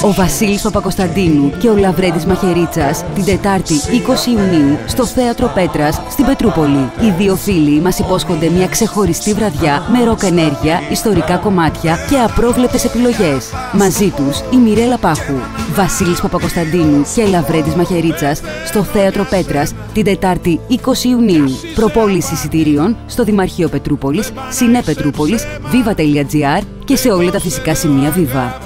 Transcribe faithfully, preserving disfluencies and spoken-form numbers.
Ο Βασίλης Παπακοσταντίνου και ο Λαβρέντης Μαχαιρίτσας την Τετάρτη είκοσι Ιουνίου στο Θέατρο Πέτρας στην Πετρούπολη. Οι δύο φίλοι μας υπόσχονται μια ξεχωριστή βραδιά με ροκ ενέργεια, ιστορικά κομμάτια και απρόβλεπτες επιλογές. Μαζί τους η Μιρέλα Πάχου. Βασίλης Παπακοσταντίνου και Λαβρέντης Μαχαιρίτσας στο Θέατρο Πέτρας την Τετάρτη είκοσι Ιουνίου. Προπόληση εισιτηρίων στο Δημαρχείο Πετρούπολης, Συνέ Πετρούπολης, viva τελεία gr και σε όλα τα φυσικά σημεία Viva.